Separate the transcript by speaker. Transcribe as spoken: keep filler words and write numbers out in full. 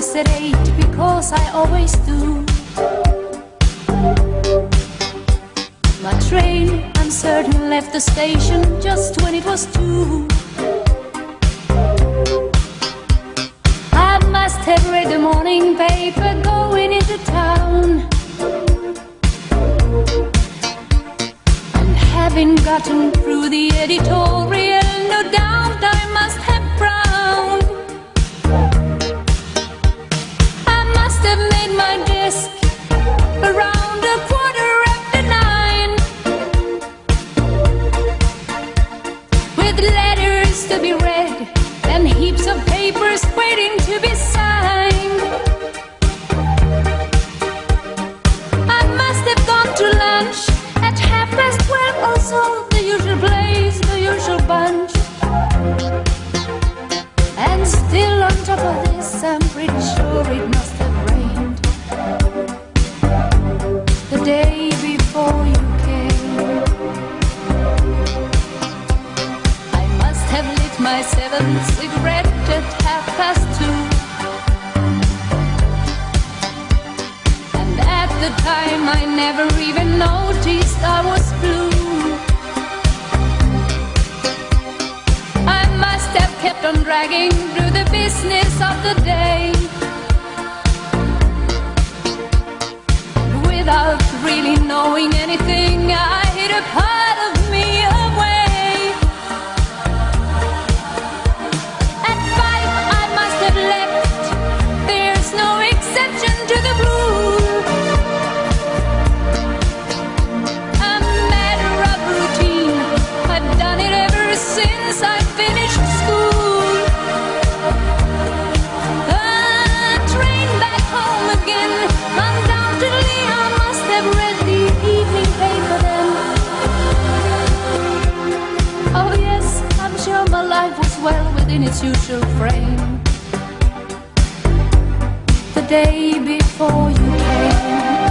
Speaker 1: course at eight, because I always do. My train, I'm certain, left the station just when it was two. I must have read the morning paper going into town, and having gotten through the editorial, no doubt I must have frowned. I must have made my desk around a quarter after nine, with letters to be read and heaps of papers waiting to be signed. I must have gone to lunch at half past twelve, also the usual place, the usual bunch. And still on top of this, I'm pretty sure it must have rained the day before you came. I must have lit my seventh cigarette at half past two, and at the time I never even noticed I was blue. I must have kept on dragging through the business of the day, without really knowing anything, I hid a part of me away. At five I must have left, there's no exception to the rule. A matter of routine, I've done it ever since I finished school. A train back home again, undoubtedly I must have read the evening paper then. Oh yes, I'm sure my life was well within its usual frame the day before you came.